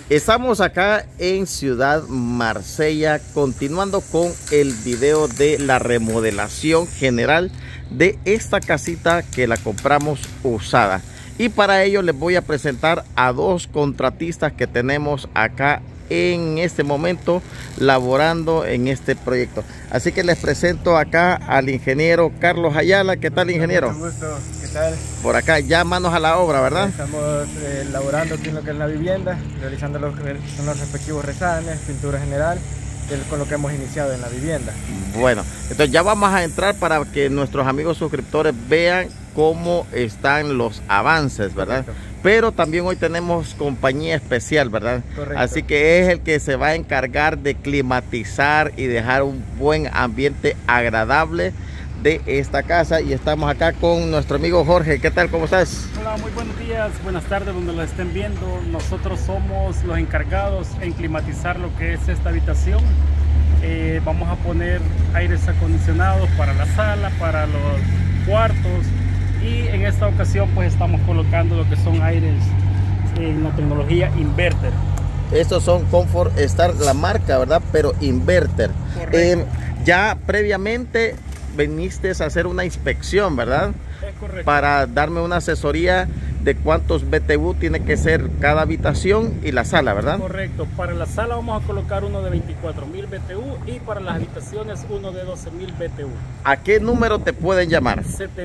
Estamos acá en Ciudad Marsella, continuando con el video de la remodelación general de esta casita que la compramos usada. Y para ello les voy a presentar a dos contratistas que tenemos acá en este momento laborando en este proyecto. Así que les presento acá al ingeniero Carlos Ayala. ¿Qué tal, ingeniero? Mucho gusto. ¿Qué tal? Por acá ya manos a la obra, ¿verdad? Estamos laborando aquí en lo que es la vivienda, realizando los respectivos resanes, pintura general, con lo que hemos iniciado en la vivienda. Bueno, entonces ya vamos a entrar para que nuestros amigos suscriptores vean cómo están los avances, ¿verdad? Correcto. Pero también hoy tenemos compañía especial, ¿verdad? Correcto. Así que es el que se va a encargar de climatizar y dejar un buen ambiente agradable de esta casa. Y estamos acá con nuestro amigo Jorge. ¿Qué tal? ¿Cómo estás? Hola, muy buenos días, buenas tardes donde lo estén viendo. Nosotros somos los encargados en climatizar lo que es esta habitación. Vamos a poner aires acondicionados para la sala, para los cuartos, y en esta ocasión pues estamos colocando lo que son aires en la tecnología inverter. Estos son Comfort Star, la marca, ¿verdad? Pero inverter. Ya previamente viniste a hacer una inspección, ¿verdad? Es correcto. Para darme una asesoría de cuántos BTU tiene que ser cada habitación y la sala, ¿verdad? Correcto. Para la sala vamos a colocar uno de 24.000 BTU y para las habitaciones uno de 12.000 BTU. ¿A qué número te pueden llamar?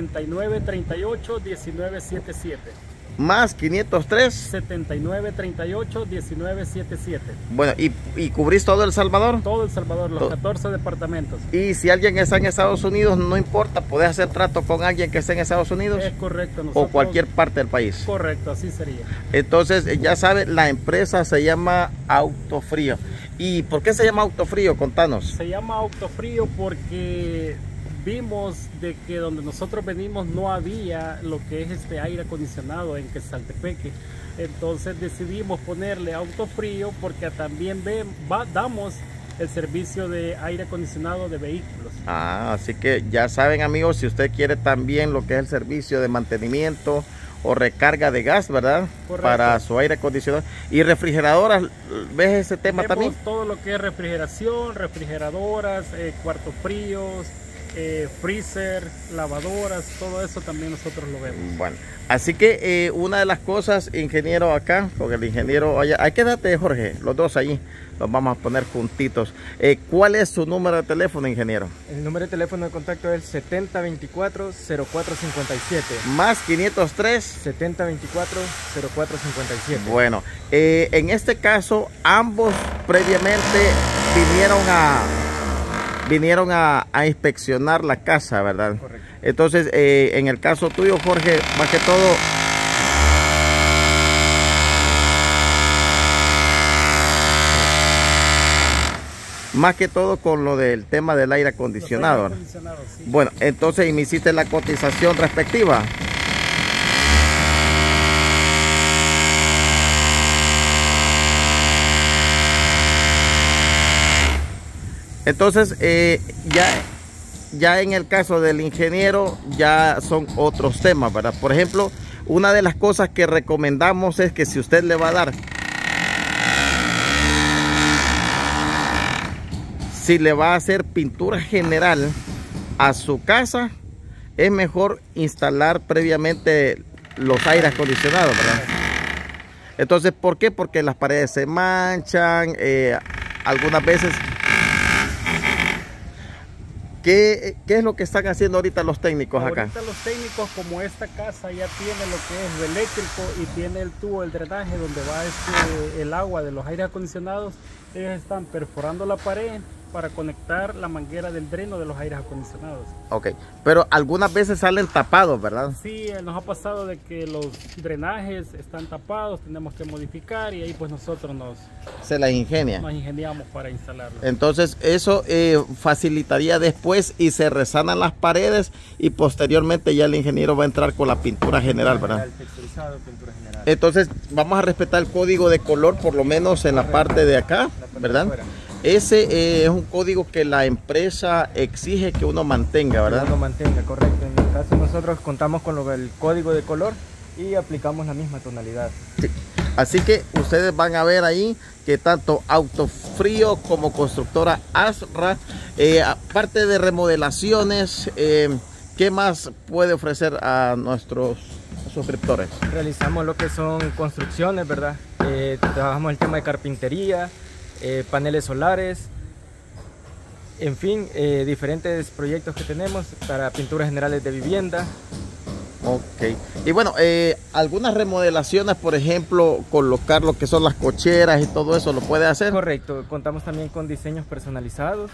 7938-1977. Más 503 7938-1977. Bueno, ¿y cubrís todo El Salvador? Todo El Salvador, los 14 departamentos. Y si alguien está en Estados Unidos, no importa, podés hacer trato con alguien que esté en Estados Unidos. Es correcto. Nosotros, o cualquier parte del país. Correcto, así sería. Entonces, ya sabes, la empresa se llama Autofrío. ¿Y por qué se llama Autofrío? Contanos. Se llama Autofrío porque vimos de que donde nosotros venimos no había lo que es este aire acondicionado en Quezaltepeque. Entonces decidimos ponerle Autofrío porque también damos el servicio de aire acondicionado de vehículos. Así que ya saben, amigos, si usted quiere también lo que es el servicio de mantenimiento o recarga de gas, ¿verdad? Correcto. Para su aire acondicionado. Y refrigeradoras, ¿ves ese tema? Tenemos también todo lo que es refrigeración, refrigeradoras, cuartos fríos, freezer, lavadoras, todo eso también nosotros lo vemos. Bueno, así que una de las cosas, ingeniero, acá, porque el ingeniero allá, hay que darte, Jorge, los dos allí, los vamos a poner juntitos. ¿Cuál es su número de teléfono, ingeniero? El número de teléfono de contacto es 7024-0457. Más 503 7024-0457. Bueno, en este caso, ambos previamente vinieron a inspeccionar la casa, ¿verdad? Correcto. Entonces, en el caso tuyo, Jorge, más que todo con lo del tema del aire acondicionado. Sí. Bueno, entonces me hiciste la cotización respectiva. Entonces, ya en el caso del ingeniero, ya son otros temas, ¿verdad? Por ejemplo, una de las cosas que recomendamos es que si usted le va a dar, si le va a hacer pintura general a su casa, es mejor instalar previamente los aires acondicionados, ¿verdad? Entonces, ¿por qué? Porque las paredes se manchan, algunas veces. ¿Qué es lo que están haciendo ahorita los técnicos acá? Ahorita los técnicos, como esta casa ya tiene lo que es lo eléctrico y tiene el tubo, el drenaje donde va el agua de los aires acondicionados, ellos están perforando la pared para conectar la manguera del dreno de los aires acondicionados. Ok, pero algunas veces salen tapados, ¿verdad? Sí, nos ha pasado de que los drenajes están tapados, tenemos que modificar y ahí pues nosotros nos ingeniamos para instalarlo. Entonces eso facilitaría después y se resanan las paredes y posteriormente ya el ingeniero va a entrar con la pintura general, ¿verdad? Texturizado, pintura general. Entonces vamos a respetar el código de color, por lo menos en la parte de acá, ¿verdad? Ese es un código que la empresa exige que uno mantenga, ¿verdad? Que uno mantenga, correcto. En el caso nosotros contamos con el código de color y aplicamos la misma tonalidad. Sí. Así que ustedes van a ver ahí que tanto Autofrío como constructora Asra, aparte de remodelaciones, ¿qué más puede ofrecer a nuestros suscriptores? Realizamos lo que son construcciones, ¿verdad? Trabajamos el tema de carpintería, paneles solares, en fin, diferentes proyectos que tenemos para pinturas generales de vivienda. Ok. Y bueno, algunas remodelaciones, por ejemplo, colocar lo que son las cocheras y todo eso, ¿lo puede hacer? Correcto, contamos también con diseños personalizados.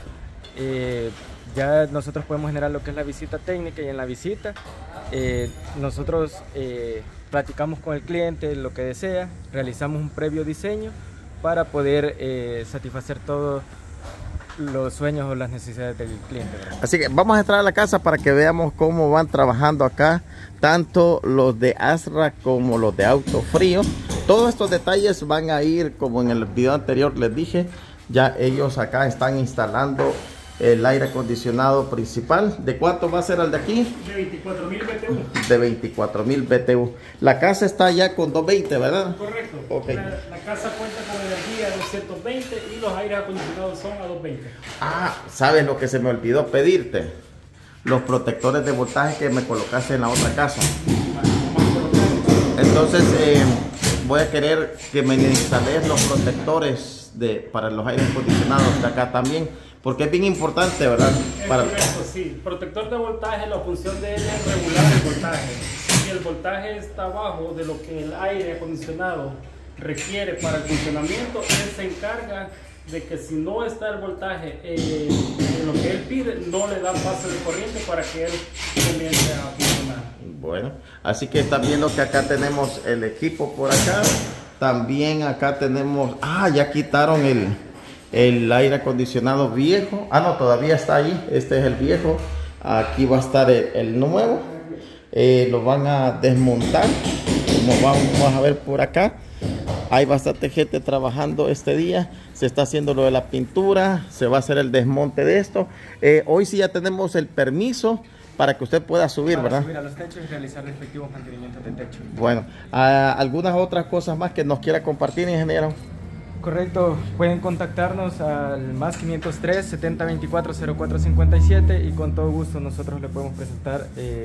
Ya nosotros podemos generar lo que es la visita técnica, y en la visita nosotros platicamos con el cliente lo que desea, realizamos un previo diseño para poder satisfacer todos los sueños o las necesidades del cliente, ¿verdad? Así que vamos a entrar a la casa para que veamos cómo van trabajando acá, tanto los de Asra como los de Autofrío. Todos estos detalles van a ir, como en el video anterior les dije, ya ellos acá están instalando el aire acondicionado principal. ¿De cuánto va a ser el de aquí? De 24.000 BTU. De 24.000 BTU. La casa está ya con 220, ¿verdad? Correcto. Okay. La casa cuenta con energía 220 y los aires acondicionados son a 220. Ah, ¿sabes lo que se me olvidó pedirte? Los protectores de voltaje que me colocaste en la otra casa. Entonces voy a querer que me instales los protectores para los aires acondicionados de acá también, porque es bien importante, ¿verdad? Correcto, sí. Protector de voltaje, la función de él es regular el voltaje. Si el voltaje está bajo de lo que el aire acondicionado requiere para el funcionamiento, él se encarga de que si no está el voltaje en lo que él pide, no le da pase de corriente para que él comience a funcionar. Bueno, así que están viendo que acá tenemos el equipo por acá. También acá tenemos, ya quitaron el aire acondicionado viejo. No, todavía está ahí. Este es el viejo. Aquí va a estar el nuevo. Lo van a desmontar, como vamos a ver por acá. Hay bastante gente trabajando este día. Se está haciendo lo de la pintura. Se va a hacer el desmonte de esto. Hoy sí ya tenemos el permiso para que usted pueda subir, ¿verdad? Subir a los techos y realizar respectivos mantenimientos de techo. Bueno, algunas otras cosas más que nos quiera compartir, ingeniero. Correcto, pueden contactarnos al más 503 70 24 04 57 y con todo gusto nosotros le podemos presentar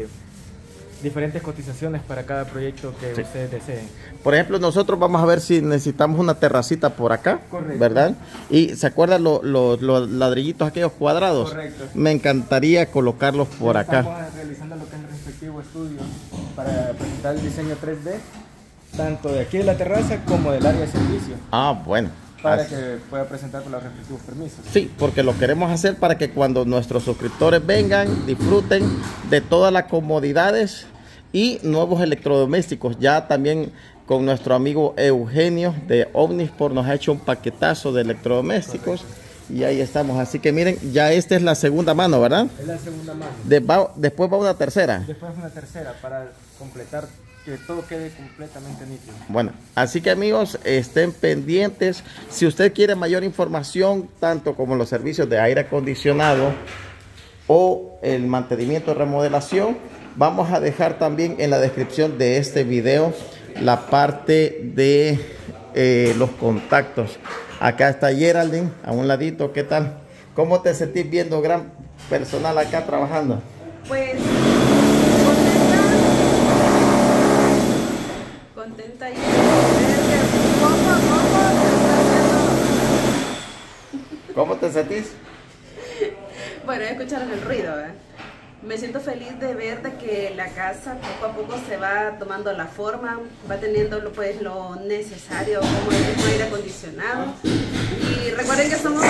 diferentes cotizaciones para cada proyecto que ustedes deseen. Por ejemplo, nosotros vamos a ver si necesitamos una terracita por acá. Correcto. ¿Verdad? Y ¿se acuerdan los ladrillitos aquellos cuadrados? Correcto. Me encantaría colocarlos por acá. Estamos realizando lo que es el respectivo estudio para presentar el diseño 3D, tanto de aquí de la terraza como del área de servicio. Bueno. Para que pueda presentar con los respectivos permisos. Sí, porque lo queremos hacer para que cuando nuestros suscriptores vengan, disfruten de todas las comodidades y nuevos electrodomésticos. Ya también con nuestro amigo Eugenio de Omnisport nos ha hecho un paquetazo de electrodomésticos. Correcto. Y ahí estamos. Así que miren, ya esta es la segunda mano, ¿verdad? Es la segunda mano. Después va una tercera. Después una tercera para completar, que todo quede completamente nítido. Bueno, así que amigos, estén pendientes. Si usted quiere mayor información, tanto como los servicios de aire acondicionado o el mantenimiento y remodelación, vamos a dejar también en la descripción de este video la parte de los contactos. Acá está Geraldine, a un ladito. ¿Qué tal? ¿Cómo te sentís viendo gran personal acá trabajando? Pues contenta y ver que poco a poco se está haciendo. ¿Cómo te sentís? Bueno, ya escucharon el ruido, ¿eh? Me siento feliz de ver de que la casa poco a poco se va tomando la forma, va teniendo pues lo necesario, como el mismo aire acondicionado. Y recuerden que somos...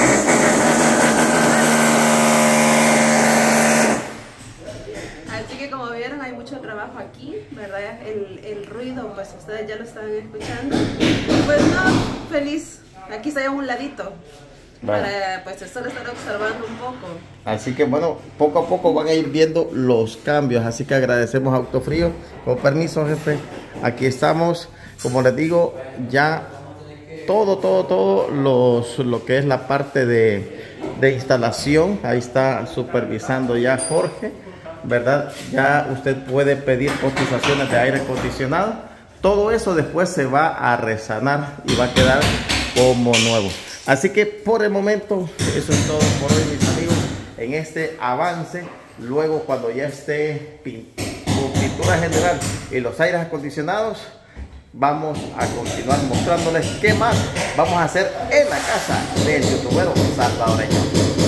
Así que como vieron hay mucho trabajo aquí, ¿verdad? El ruido pues ustedes ya lo están escuchando. Y pues no, feliz, aquí estoy a un ladito. Vale. Para pues solo estar observando un poco. Así que bueno, poco a poco van a ir viendo los cambios. Así que agradecemos a Autofrío. Con permiso, jefe. Aquí estamos. Como les digo, ya todo lo que es la parte de instalación. Ahí está supervisando ya Jorge, ¿verdad? Ya usted puede pedir cotizaciones de aire acondicionado. todo eso después se va a resanar y va a quedar como nuevo. Así que por el momento eso es todo por hoy, mis amigos, en este avance. Luego, cuando ya esté con pintura general y los aires acondicionados, vamos a continuar mostrándoles qué más vamos a hacer en la casa del youtubero salvadoreño.